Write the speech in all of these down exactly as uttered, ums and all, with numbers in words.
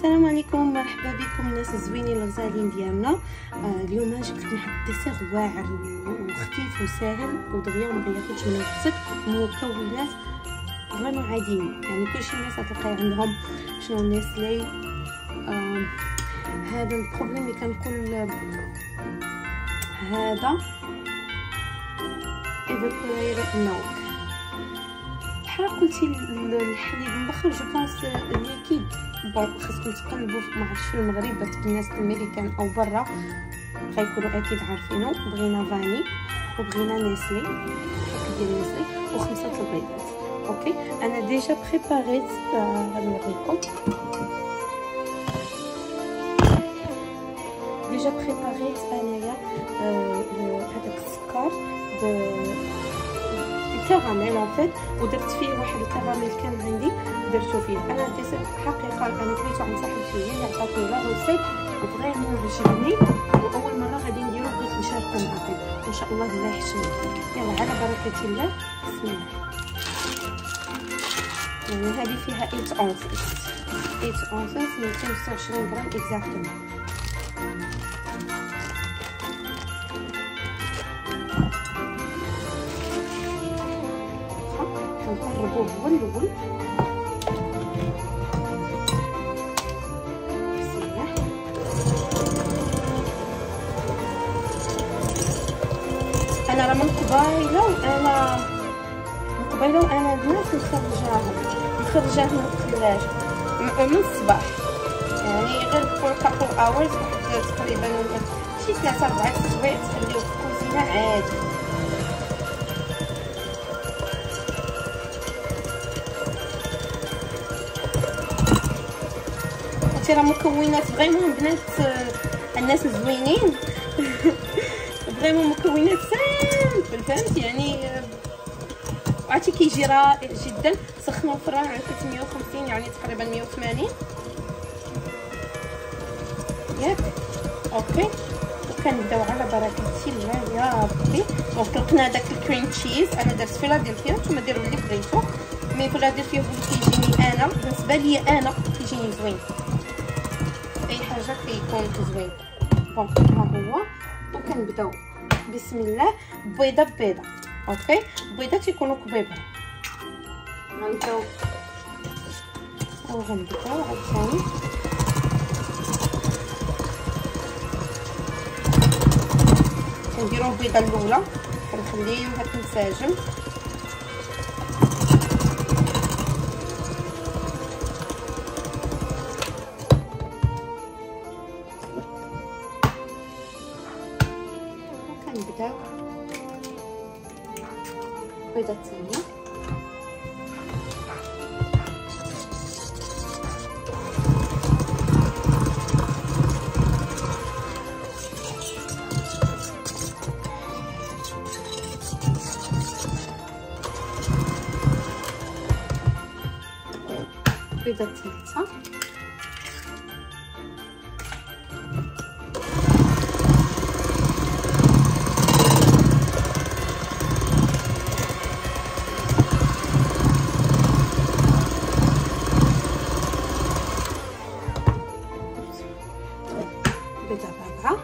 السلام عليكم، مرحبا بكم الناس الزوينين الغزالين ديالنا. آه اليوم جبت لكم واحد الديسير واعر وخفيف وساهل ودغيا ما ياخذش منه بزاف مكونات فريمون عاديين، يعني كلشي الناس غتلقاي عندهم شنو نيسلي. آه هذا البروبليم اللي كنقول هذا evaporated milk، بحال قلتي الحليب مبخر جو بونس ليكيد. بون خاصكم تقلبوا ما عرفتش في المغرب بس الناس الامريكان او برا غيكونوا اكيد عارفينه. بغينا فاني وبغينا نيسلي، باك ديال نيسلي وخمسه البيضات. اوكي انا ديجا بريباريت، غنوريكم ديجا بريباريت انايا هذاك السكر كراميل ان فيت، ودرت فيه واحد الكراميل كان عندي درتو فيه. انا ديسير حقيقه انا كريتو عند صاحب فيه اللي عطاتني لا روسيت وفريمون عجبني، واول مره غادي نديرو بغيت نشاركو معكم وان شاء الله الله يحسن. يلا على بركه الله، بسم الله. يعني هذه فيها ثمانية اونسز، ثمانية اونسز مئتين وستة وعشرين غرام اكزاكتومون. نقربوه هو الاول. بسم الله. انا راه من قبيله وانا من قبيله وانا الناس مخرجاهم مخرجاهم من الثلاجه من الصباح، يعني غير فور كابل اورز، واحد تقريبا شي ثلاثه اربعه سوايع تخليوه في الكوزينه عادي. راه مكونات فريمون بنات الناس الزوينين فريمون مكونات سامبل، فهمت يعني. عرفتي كيجي رائع جدا. سخنوا الفران على ثلاثمية وخمسين يعني تقريبا مية وثمانين ياك. اوكي وكنبداو على بركه الله يا ربي. وطلقنا داك الكريم تشيز، انا درت فيلادلفيا، نتوما ديروا اللي بغيتو، مي فيلادلفيا هو اللي كيجيني انا بالنسبه لي انا كيجيني زوين، اي حاجه كيكون زوين. بون ها هو، وكنبداو بسم الله بيضه بيضه. اوكي بيضه تيكونوا كبيبه. غنبداو وغنبداو عاوتاني كنديرو البيضه الاولى كنخليوها تنسجم. وكنبداو البيضه الثانيه. البيضه الثالثه. البيضه الرابعه.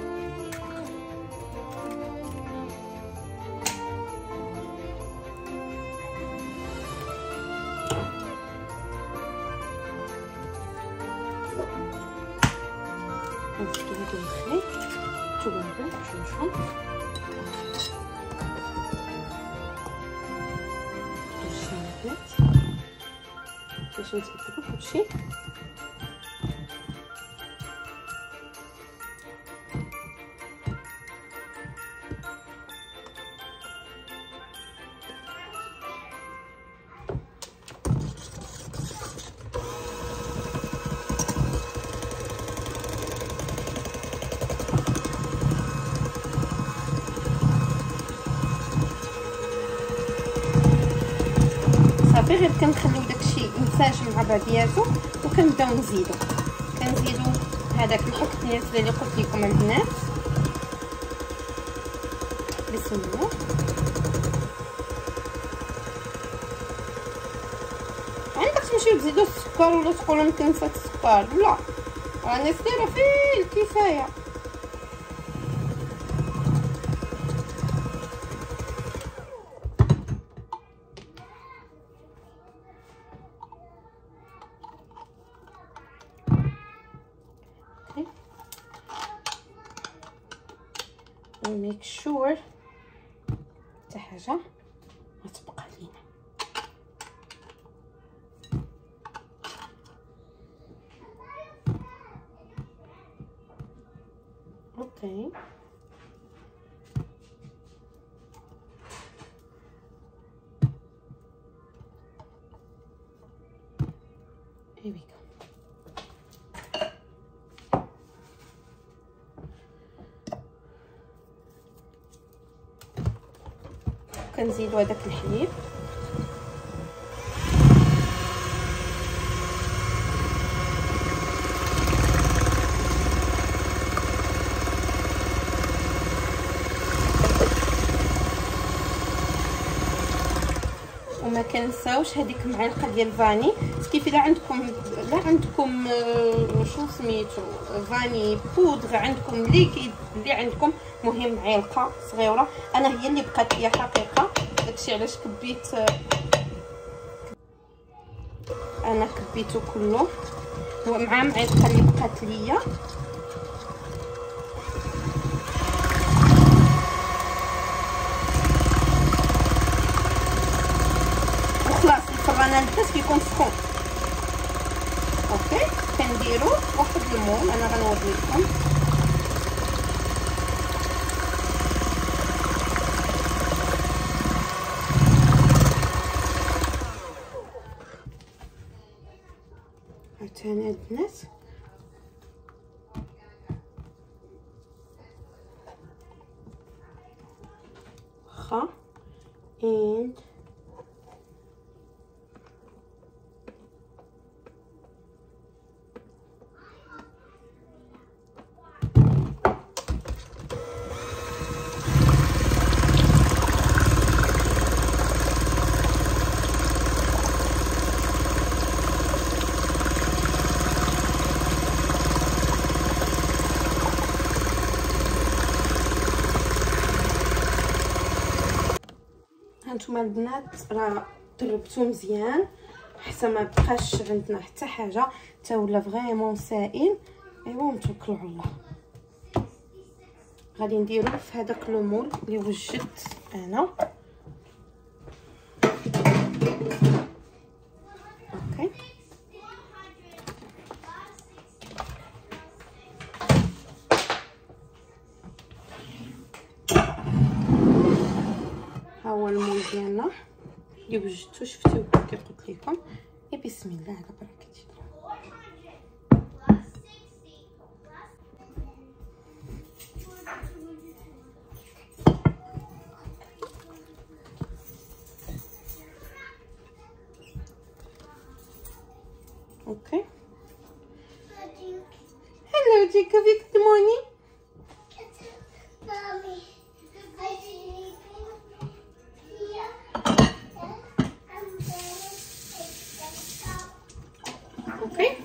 نزيدو هادو الخيط تولبو جوجهم الشنبات باش نتأكدو كلشي. صافي غير كنخليو داكشي ينسجم مع بعضياتو وكنبداو نزيدو كنزيدو هذاك الحك ديال اللي قلت لكم البنات. بسم الله. تبقاو تزيدوا السكر ولا تقولوا يمكن نسيت السكر، لا راني دايره فيه الكفايه. ميك شور حتى حاجه ما تبقى لينا. اوكي here we go. كنزيدو هذاك الحليب وما كنساوش هذيك معلقه ديال فاني. كيف الا عندكم لا عندكم شو سميتو فاني بودغ، عندكم ليكيد اللي عندكم، مهم معلقه صغيره. انا هي اللي بقات ليا حقيقه، داكشي علاش كبيت، انا كبيتو كله هو مع معلقه اللي بقات ليا. وخلاص الفران الباس كيكون سخون. اوكي كنديرو واحد المول، انا غنوري لكم. عاوتاني هاد البنات واخا and هانتوما البنات راه طربتو مزيان حتى ما بقاش عندنا حتى حاجه، حتى ولا فريمون سائل. ايوا نتوكلوا على الله. غادي نديرو في هذاك لو مول اللي وجدت انا. اوكي ها هو المول ديالنا اللي وجدتو، شفتوه كي قلت لكم. اي بسم الله على بركه الله. اوكي هلو جيكوب، good morning. اوكي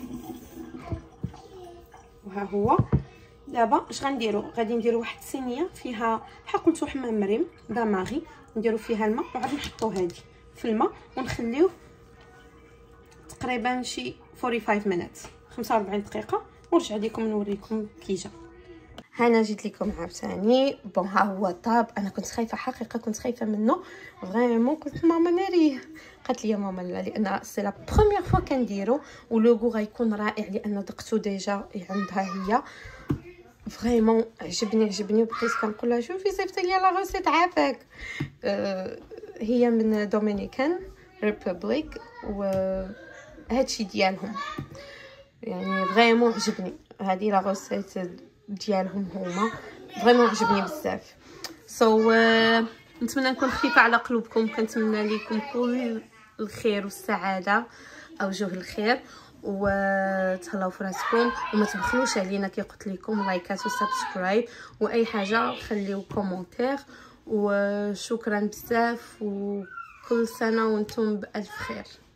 وها هو دابا اش غنديرو؟ غادي نديرو واحد الصينيه فيها بحال قلتو حمام مريم داماغي، نديرو فيها الماء وعاد نحطو هادي في الماء ونخليوه تقريبا شي خمسة وأربعين minutes خمسة وأربعين دقيقه، ونرجع لكم نوريكم كي جا. هنا جيت لكم عاوتاني. بون ها هو طاب. انا كنت خايفه حقيقه، كنت خايفه منه فريمون. قلت ماما ناريه، قالت لي ماما لا، لان سي لا بروميير فوا كنديرو ولوغو غيكون رائع لان دقتو ديجا عندها هي. فريمون عجبني عجبني وبقيت كنقول لها شوفي صيفطي لي لا روسيت عافاك. أه هي من دومينيكان ريبوبليك وهادشي ديالهم، يعني فريمون عجبني. هذه لا روسيت ديالهم هما فريمون عجبني بزاف. سو so, uh, نتمنى نكون خفيفه على قلوبكم. كنتمنى لكم كل الخير والسعاده، اوجه الخير، وتهلاو في راسكم وما تبخلوش علينا كي قلت لكم لايكات وسبسكرايب واي حاجه خليو كومونتير. وشكرا بزاف وكل سنه وانتم بالف خير.